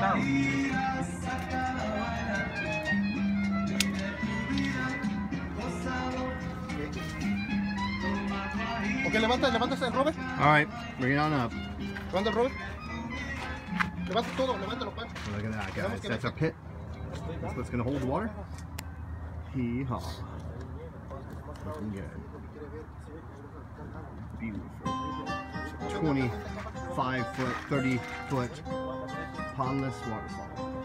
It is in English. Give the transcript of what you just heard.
Ok, levanta el Robert. Alright, bring it on up. Levanta el Robert. Levanta todo, levántalo, Pan. Look at that, guys. That's our pit. That's what's going to hold the water. Hee-haw. Looking good. Beautiful. 25 foot, 30 foot pondless waterfall.